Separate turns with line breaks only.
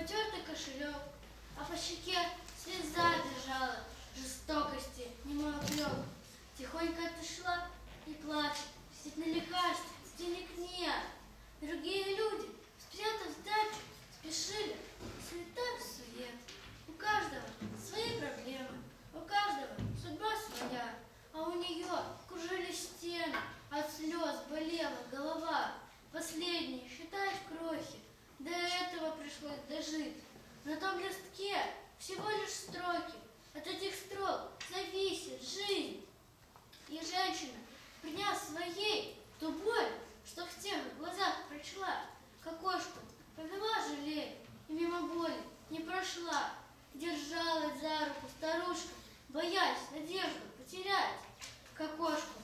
потертый кошелек, а по щеке слеза бежала, жестокости немой упрек. Тихонько отошла и плачет, сидит на лекарстве, денег нет. Другие люди, спрятав сдачу, спешили, суета сует. У каждого свои проблемы, у каждого судьба своя, а у нее кружили стены, от слез болела голова. Последние считать крохи, до этого пришлось дожить. На том листке всего лишь строки, от этих строк зависит жизнь. И женщина, приняв своей ту боль, что в тех глазах прочла, к окошку повела жалея и мимо боли не прошла. Держалась за руку старушка, боясь надежду потерять. К окошку